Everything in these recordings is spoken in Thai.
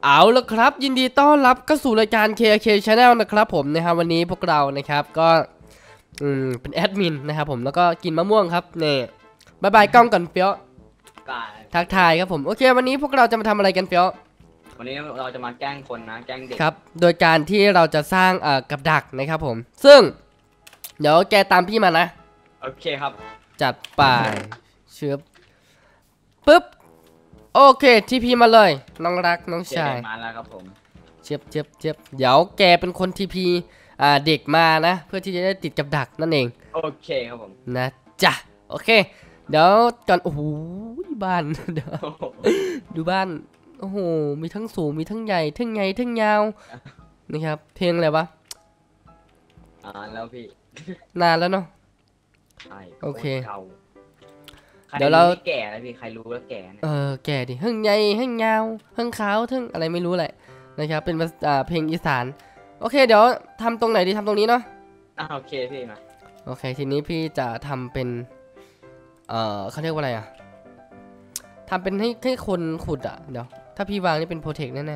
เอาละครับยินดีต้อนรับเข้าสู่รายการ KK Channel นะครับผมนะครับวันนี้พวกเรานะครับก็เป็นแอดมินนะครับผมแล้วก็กินมะม่วงครับเนี่ยบายบายกล้องก่อนเฟี้ยวทักทายครับผมโอเควันนี้พวกเราจะมาทำอะไรกันเฟี้ยววันนี้เราจะมาแกล้งคนนะแกล้งเด็กครับโดยการที่เราจะสร้างกับดักนะครับผมซึ่งเดี๋ยวแกตามพี่มานะโอเคครับจัดไปเชือบปึ๊บโอเคทีพีมาเลยน้องรักน้องชายมาแล้วครับผมเจ็บเดี๋ยวแกเป็นคนทีพีเด็กมานะเพื่อที่จะได้ติดกับดักนั่นเองโอเคครับผมนะจ้ะโอเคเดี๋ยวก่อนโอ้โหบ้านเดี๋ยวดูบ้านโอ้โหมีทั้งสูงมีทั้งใหญ่ทั้งไงทั้งยาวนะครับเพลงอะไรวะแล้วพี่นานแล้วเนาะโอเคเดี๋ยวเราแก่แล้วพี่ใครรู้แล้วแก่แก่ดิทั้งใหญ่ทั้งยาวทั้งขาวทั้งอะไรไม่รู้แหละนะครับเป็นเพลงอีสานโอเคเดี๋ยวทำตรงไหนดีทำตรงนี้เนาะโอเคพี่มาโอเคทีนี้พี่จะทำเป็นเขาเรียกว่าอะไรอ่ะทำเป็นให้คนขุดอ่ะเดี๋ยวถ้าพี่วางนี่เป็นโปรเทคแน่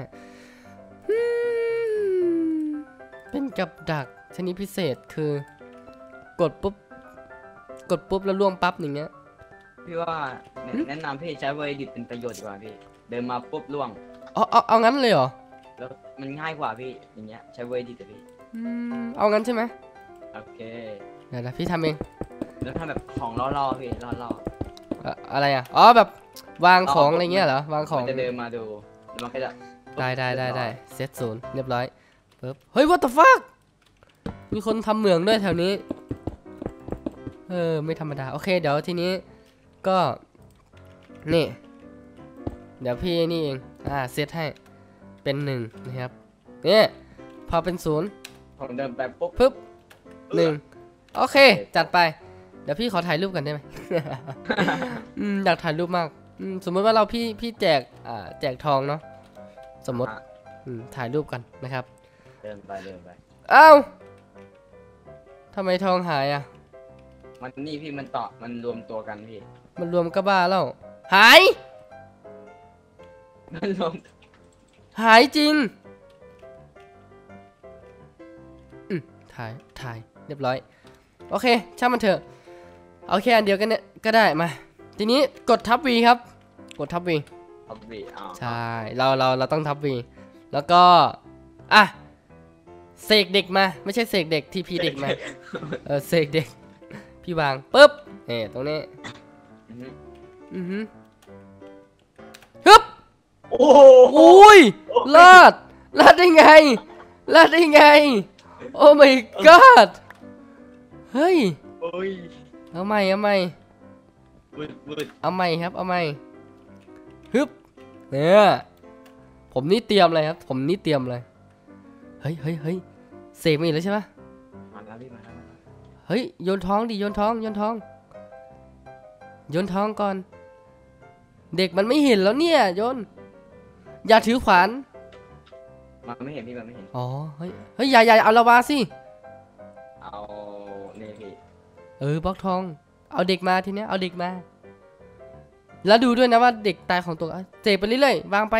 ๆเป็นกับดักชนิดพิเศษคือกดปุ๊บแล้วล่วงปั๊บอย่างเงี้ยพี่ว่าแนะนำพี่ใช้เวอร์ดิตเป็นประโยชน์ดีกว่าพี่เดินมาปุ๊บล่วงเอางั้นเลยเหรอแล้วมันง่ายกว่าพี่อย่างเงี้ยใช้เวอร์ดิตพี่เอางั้นใช่ไหมโอเคเดี๋ยวพี่ทำเองแล้วทำแบบของล่อพี่ล่ออะไรอ่ะอ๋อแบบวางของอะไรเงี้ยเหรอวางของจะเดินมาดูแล้วมันก็จะได้เซตศูนย์เรียบร้อยปึ๊บเฮ้ย what the fuck มีคนทำเหมืองด้วยแถวนี้ไม่ธรรมดาโอเคเดี๋ยวทีนี้ก็นี่เดี๋ยวพี่นี่เองเซตให้เป็น1นะครับนี่พอเป็น0 ผมเดินไปปุ๊บปึ๊บ1โอเคจัดไปเดี๋ยวพี่ขอถ่ายรูปกันได้ไหม อยากถ่ายรูปมากสมมติว่าเราพี่แจกทองเนาะสมมติถ่ายรูปกันนะครับเดินไปอ้าวทำไมทองหายอ่ะมันนี่พี่มันรวมตัวกันพี่มันรวมก็บ้าแล้วหายมันรวมหายจริงถ่ายเรียบร้อยโอเคช่างมันเถอะเอาแค่อันเดียวกันเนี่ยก็ได้มาทีนี้กดทับ V ครับกดทับ V ใช่เราต้องทับ V แล้วก็เสกเด็กมาไม่ใช่เสกเด็กทีพีเด็กมาเสกเด็กพี่วางปุ๊บตรงนี้ฮึบโอ้ยลาดได้ไงโอ้ my god เฮ้ยเอาใหม่ครับเอาใหม่ฮึบเนี่ยผมนี่เตรียมเลยครับเฮ้ยเสกมาอีกแล้วใช่ปะมาแล้วพี่มาแล้วเฮ้ยโยนท้องดิโยนท้องก่อนเด็กมันไม่เห็นแล้วเนี่ยโยนอย่าถือขวานมันไม่เห็นพี่มันไม่เห็นอ๋อเฮ้ยอย่าเอาละวาสิเอาเนี่ยพี่บล็อกทองเอาเด็กมาทีเนี้ยเอาเด็กมาแล้วดูด้วยนะว่าเด็กตายของตัวเสกไปเรื่อยๆวางไป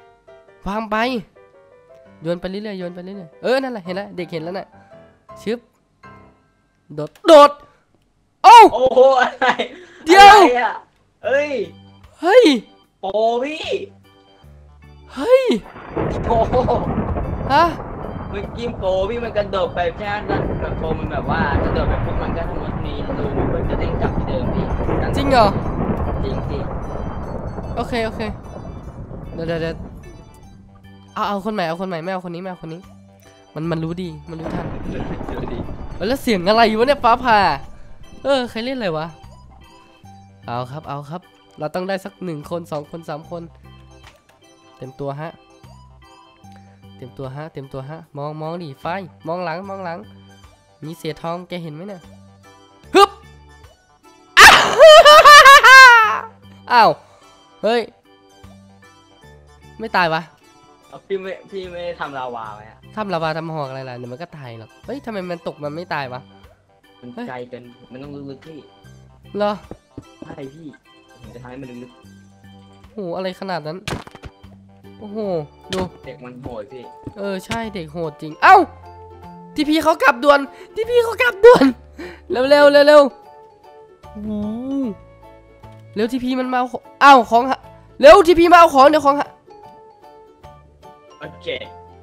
โยนไปเรื่อยๆนั่นแหละเห็นแล้วเด็กเห็นแล้วน่ะชึบโดดโอ้โหอะไรเดี๋ยวเฮ้ยโปพี่เฮ้ยโปฮะเมื่อกี้โปพี่มันกระโดดไปแค่นั้นแบบโปมันแบบว่ากระโดดไปปุ๊บมันก็ทำมันนี้รูมันจะเด้งกลับที่เดิมพี่จริงเหรอจริงพี่โอเคเดี๋ยวเอาคนใหม่ไม่เอาคนนี้มันรู้ดีมันรู้ทันแล้วเสียงอะไรวะเนี่ยฟ้าผ่าใครเล่นอะไรวะเอาครับเราต้องได้สัก1 คน2 คน3 คนเต็มตัวฮะมองดิไฟมองหลังมีเสียทองแกเห็นไหมเนี่ยฮึบอ้าวเฮ้ยไม่ตายวะพี่ไม่ทำลาวาไว้ทำลาวาทำหอกอะไรล่ะเดี๋ยวมันก็ตายหรอกเฮ้ยทำไมมันตกมันไม่ตายวะมันไกลกันมันต้องลึกๆพี่เหรอใช่พี่ผมจะทำให้มันลึกโหอะไรขนาดนั้นโอ้โหดูเด็กมันโหดพี่ใช่เด็กโหดจริงเอ้าทีพีเขากลับด่วนทีพีเขากลับด่วนเร็วเร็วเร็วเร็วโอ้โหเร็วทีพีมันมาเอาอ้าวของเร็วทีพีมาเอาของเดี๋ยวของโอเค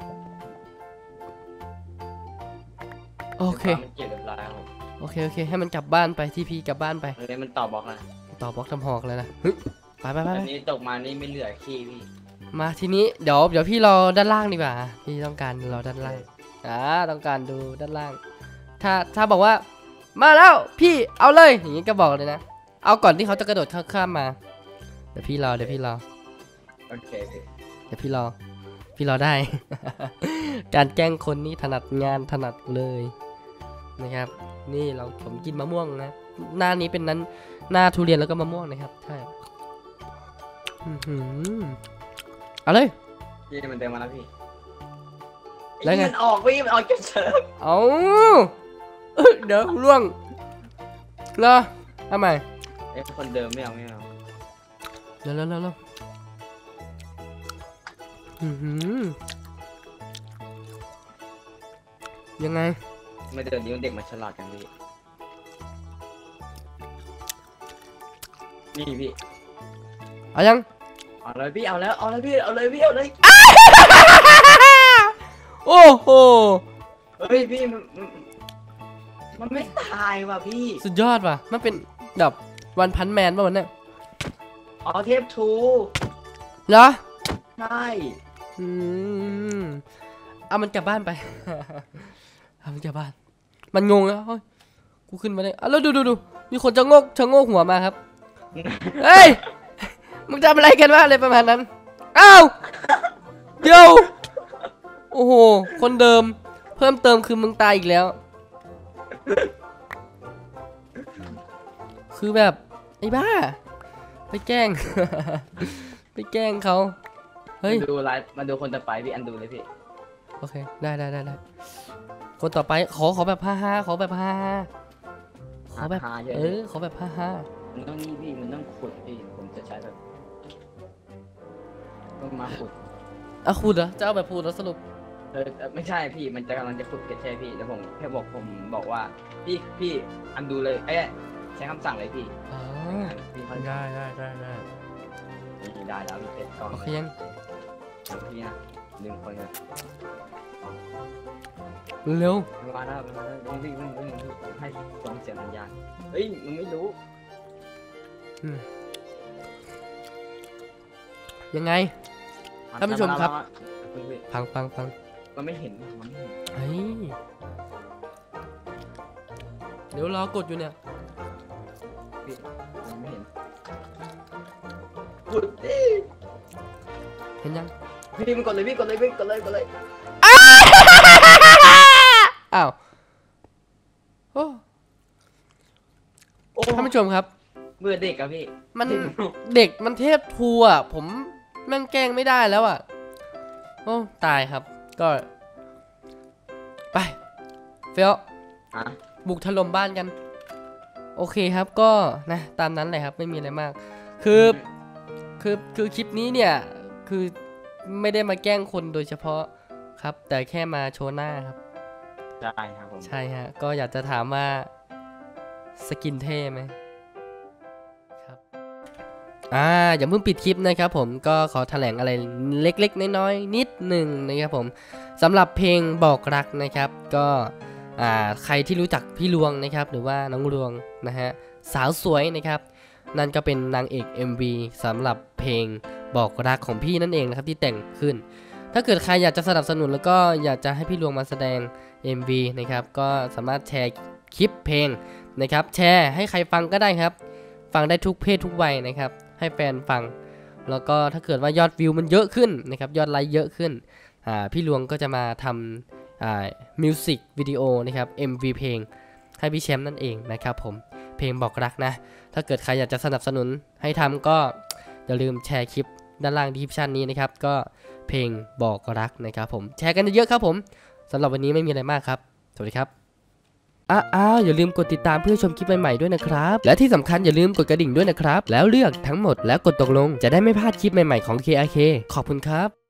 โอเคเก็บเรียบร้อยครับโอเคให้มันกลับบ้านไปทีพีกลับบ้านไปเลยมันต่อบล็อกนะต่อบล็อกทำหอกเลยนะไปอันนี้ตกมานี่ไม่เหลือขี้พี่มาทีนี้เดี๋ยวพี่รอด้านล่างดีกว่าพี่ต้องการรอด้านล่างต้องการดูด้านล่างถ้าบอกว่ามาแล้วพี่เอาเลยอย่างนี้ก็บอกเลยนะเอาก่อนที่เขาจะกระโดดข้ามมาเดี๋ยวพี่รอโอเคเดี๋ยวพี่รอได้ การแกล้งคนนี่ถนัดงานถนัดเลยนะครับนี่ผมกินมะม่วงนะหน้านี้เป็นนั้นหน้าทุเรียนแล้วก็มะม่วงนะครับใช่เอาเลยพี่มันเดินมาแล้วพี่แล้วไงมันออกพี่มันออกจนเสิร์ฟเอาเดี๋ยวล่วงเหรอทำไมคนเดิมไม่เอาแล้วยังไงไม่เดินนี้เด็กมันฉลาดกันพี่นี่พี่เอายังเอาเลยพี่เอาแล้วพี่เอาเลยโอ้โหเฮ้ยพี่มันไม่ตายว่ะพี่สุดยอดว่ะมันเป็นแบบวันพันแมนป่ะวันเนี้ยเทพทูเหรอใช่เอามันกลับบ้านไปเอามันกลับบ้านมันงงแล้วกูขึ้นมาได้แล้วดูมีคนจะโงกหัวมาครับเฮ้ยมึงทำอะไรกันวะอะไรประมาณนั้นอ้าวเดี๋ยวโอ้โหคนเดิมเพิ่มเติมคือมึงตายอีกแล้วคือแบบไอ้บ้าไปแกล้งเขาเฮ้ยดูไลฟ์มาดูคนต่อไปพี่อันดูเลยพี่โอเคได้คนต่อไปขอแบบฮ่าขอแบบฮ่าขอแบบขอแบบฮ่ามันต้องนี่พี่มันต้องขุดพี่ผมจะใช้แบบต้องมาขุดขุดเหรอจะเอาแบบขุดแล้วสรุปไม่ใช่พี่มันจะกำลังจะขุดใช่พี่แล้วผมแค่บอกว่าพี่อันดูเลยใช้คำสั่งเลยพี่พี่ได้ได้แล้วพี่เป็ดก่อนโอเคยังพี่นะ1 คนเร็วมาแล้ววิ่งให้ส่งเสียงสัญญาณเฮ้ยมันไม่รู้ยังไงท่านผู้ชมครับฟังมันไม่เห็นเฮ้ยเดี๋ยวรอกดอยู่เนี่ยมันไม่เห็นกดดิเห็นยังพี่มันกดเลยอ้าวท่านผู้ชมครับเบื่อเด็กอะพี่มันเด็กมันเทพทูอ่ะผมแม่งแกล้งไม่ได้แล้วอ่ะโอ้ตายครับก็ไปเฟลบุกถล่มบ้านกันโอเคครับก็นะตามนั้นเลยครับไม่มีอะไรมากคือคลิปนี้เนี่ยคือไม่ได้มาแกล้งคนโดยเฉพาะครับแต่แค่มาโชว์หน้าครับใช่ครับผมใช่ฮะก็อยากจะถามว่าสกินเท่ไหมครับอย่าเพิ่งปิดคลิปนะครับผมก็ขอแถลงอะไรเล็กๆน้อยๆนิดหนึ่งนะครับผมสำหรับเพลงบอกรักนะครับก็ใครที่รู้จักพี่ลวงนะครับหรือว่าน้องลวงนะฮะสาวสวยนะครับนั่นก็เป็นนางเอก MV สำหรับเพลงบอกรักของพี่นั่นเองนะครับที่แต่งขึ้นถ้าเกิดใครอยากจะสนับสนุนแล้วก็อยากจะให้พี่ลวงมาแสดง MV นะครับก็สามารถแชร์คลิปเพลงนะครับแชร์ให้ใครฟังก็ได้ครับฟังได้ทุกเพศทุกวัยนะครับให้แฟนฟังแล้วก็ถ้าเกิดว่ายอดวิวมันเยอะขึ้นนะครับยอดไลค์เยอะขึ้นพี่ลวงก็จะมาทำมิวสิกวิดีโอนะครับ MV เพลงให้พี่แชมป์นั่นเองนะครับผมเพลงบอกรักนะถ้าเกิดใครอยากจะสนับสนุนให้ทำก็อย่าลืมแชร์คลิปด้านล่างดีคริปชั่นนี้นะครับก็เพลงบอกรักนะครับผมแชร์กันเยอะๆครับผมสำหรับวันนี้ไม่มีอะไรมากครับสวัสดีครับอย่าลืมกดติดตามเพื่อชมคลิปใหม่ๆด้วยนะครับและที่สำคัญอย่าลืมกดกระดิ่งด้วยนะครับแล้วเลือกทั้งหมดแล้วกดตกลงจะได้ไม่พลาดคลิปใหม่ๆของ KRK ขอบคุณครับ